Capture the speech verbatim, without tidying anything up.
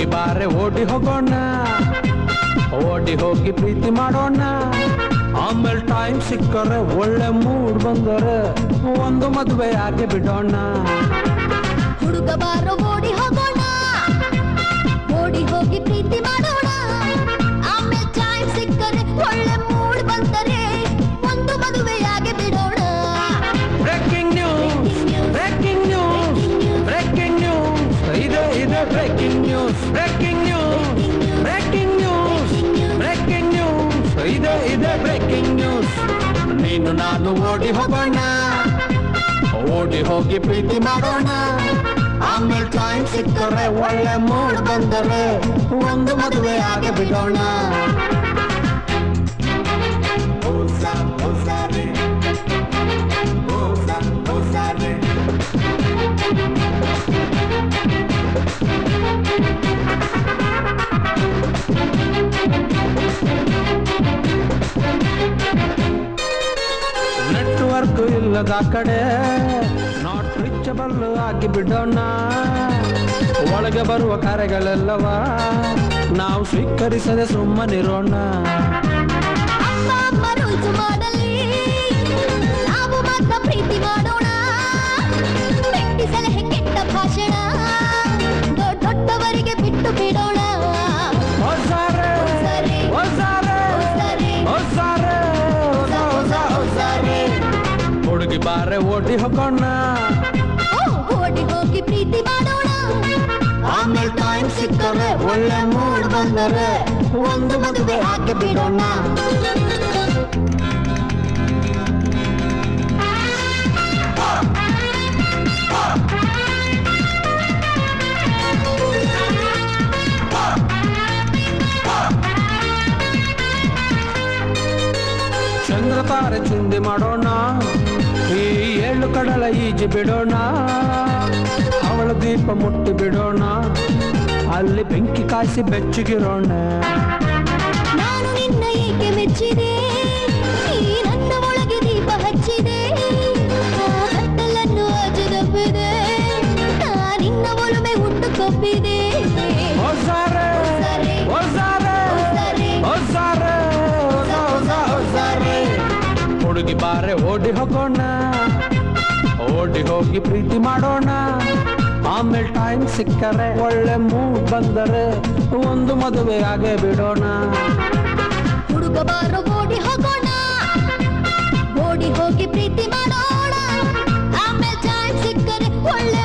ಹುಡುಗಿ ಬಾರೆ ಓಡಿ ಹೋಗೋಣ, ಓಡಿ ಹೋಗಿ ಪ್ರೀತಿ ಮಾಡೋಣ. ಆಮೇಲೆ ಟೈಮ್ ಸಿಕ್ಕರೆ ಒಳ್ಳೆ ಮೂಡ್ ಬಂದರೆ ಒಂದು ಮದುವೆ ಆಗಿ ಬಿಡೋಣ. ಹುಡುಗ ಬಾರೋ ಓಡಿ ಹೋಗೋಣ, ಓಡಿ ಹೋಗಿ ಪ್ರೀತಿ ಮಾಡೋಣ. ಆಮೇಲೆ ಟೈಮ್ ಸಿಕ್ಕರೆ ಒಳ್ಳೆ ಮೂಡ್ ಬಂದರೆ ಒಂದು ಮದುವೆ ಆಗಿ ಬಿಡೋಣ. Breaking news, breaking news, breaking news, ಇದೆ ಇದೆ breaking news, breaking news, breaking news, breaking news, ಇದೆ ಇದೆ ಬ್ರೇಕಿಂಗ್ ನ್ಯೂಸ್. ನೀನು ನಾನು ಓಡಿ ಹೋಗೋಣ, ಓಡಿ ಹೋಗಿ ಪ್ರೀತಿ ಮಾಡೋಣ. ಆಮೇಲೆ ಟೈಮ್ ಸಿಕ್ಕರೆ ಒಳ್ಳೆ ಮೂಡ್ ಬಂದರೆ ಒಂದು ಮದುವೆ ಆಗಿ ಬಿಡೋಣ. ನೆಟ್ವರ್ಕ್ ಇಲ್ಲದ ಕಡೆ ನಾಟ್ ರೀಚಬಲ್ ಆಗಿ ಬಿಡೋಣ. ಒಳಗೆ ಬರುವ ಕಾರ್ಯಗಳೆಲ್ಲವ ನಾವು ಸ್ವೀಕರಿಸದೆ ಸುಮ್ಮನಿರೋಣ. ಅಪ್ಪ ಅಮ್ಮ ರೂಲ್ಸ್ ಮಾಡಲಿ, ನಾವು ಮಾತ್ರ ಪ್ರೀತಿ ಮಾಡೋಣ. ಬೆಟ್ಟಿ ಸಲಹೆ ಕೆಟ್ಟ ಭಾಷಣ ದೊಡ್ಡ ದೊಡ್ಡವರಿಗೆ ಬಿಟ್ಟು ಬಿಡೋಣ. ಹೊಸಾರೆ ಹೊಸಾರೆ ಹೊಸಾರೆ ಹೊಸ ಹೊಸಾರೆ ಹುಡುಗಿ ಬಾರೆ ಓಡಿ ಹೋಗೋಣ, ಓಡಿ ಹೋಗಿ ಪ್ರೀತಿ ಮಾಡೋಣ. ಆಮೇಲೆ ಟೈಮ್ ಸಿಕ್ಕರೆ ಒಳ್ಳೆ ಮೂಡ್ ಬಂದರೆ ಒಂದು ಮದುವೆ ಆಗಿ ಬಿಡೋಣ. ಚಂದ್ರ ತಾರೆ ಚಿಂದಿ ಮಾಡೋಣ, ಈ ಏಳು ಕಡಲ ಈಜಿ ಬಿಡೋಣ. ಅವಳ ದೀಪ ಮುಟ್ಟಿ ಬಿಡೋಣ, ಅಲ್ಲಿ ಬೆಂಕಿ ಕಾಯಿಸಿ ಬೆಚ್ಚಗಿರೋಣ. ನಾನು ನಿನ್ನ ಏಕೆ ಮೆಚ್ಚಿದೆ, ಈ ನನ್ನ ಒಳಗೆ ದೀಪ ಹಚ್ಚಿದೆ. ಕತ್ತಲನ್ನು ಅಜದಬ್ಬಿದೆ, ನಿನ್ನ ಒಲುಮೆ ಹುಟ್ಟು ಕೊಬ್ಬಿದೆ. ಹೊಸಾರೆ ಹೊಸಾರೆ ಹೊಸಾರೆ ಹೊಸ ಹೊಸ ಹೊಸಾರೆ ಹುಡುಗಿ ಬಾರೆ ಓಡಿ ಹೋಗೋಣ, ಓಡಿ ಹೋಗಿ ಪ್ರೀತಿ ಮಾಡೋಣ. ಆಮೇಲೆ ಟೈಮ್ ಸಿಕ್ಕರೆ ಒಳ್ಳೆ ಮೂಡ್ ಬಂದರೆ ಒಂದು ಮದುವೆ ಆಗೇ ಬಿಡೋಣ. ಹುಡುಗ ಬಾರೋ ಓಡಿ ಹೋಗೋಣ, ಓಡಿ ಹೋಗಿ ಪ್ರೀತಿ ಮಾಡೋಣ. ಆಮೇಲೆ ಟೈಮ್ ಸಿಕ್ಕರೆ ಒಳ್ಳೆ